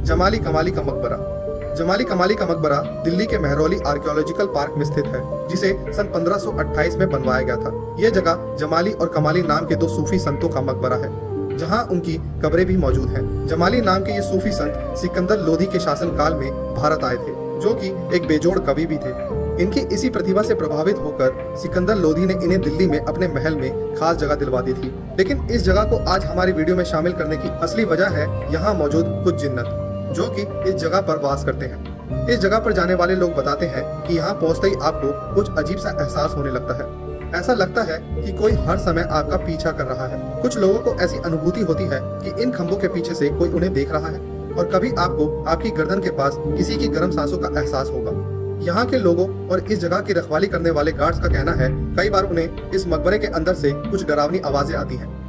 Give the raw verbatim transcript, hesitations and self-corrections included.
जमाली कमाली का मकबरा। जमाली कमाली का मकबरा दिल्ली के महरौली आर्कियोलॉजिकल पार्क में स्थित है, जिसे सन पंद्रह सौ अट्ठाईस में बनवाया गया था। यह जगह जमाली और कमाली नाम के दो सूफी संतों का मकबरा है, जहां उनकी कब्रें भी मौजूद हैं। जमाली नाम के ये सूफी संत सिकंदर लोधी के शासनकाल में भारत आए थे, जो कि एक बेजोड़ कवि भी थे। इनकी इसी प्रतिभा से प्रभावित होकर सिकंदर लोधी ने इन्हें दिल्ली में अपने महल में खास जगह दिलवा दी थी। लेकिन इस जगह को आज हमारी वीडियो में शामिल करने की असली वजह है यहाँ मौजूद कुछ जिन्नत, जो कि इस जगह पर वास करते हैं। इस जगह पर जाने वाले लोग बताते हैं कि यहाँ पहुँचते ही आपको कुछ अजीब सा एहसास होने लगता है। ऐसा लगता है कि कोई हर समय आपका पीछा कर रहा है। कुछ लोगों को ऐसी अनुभूति होती है कि इन खंभों के पीछे से कोई उन्हें देख रहा है, और कभी आपको आपकी गर्दन के पास किसी की गर्म सांसों का एहसास होगा। यहाँ के लोगों और इस जगह की रखवाली करने वाले गार्ड्स का कहना है, कई बार उन्हें इस मकबरे के अंदर से कुछ डरावनी आवाजें आती हैं।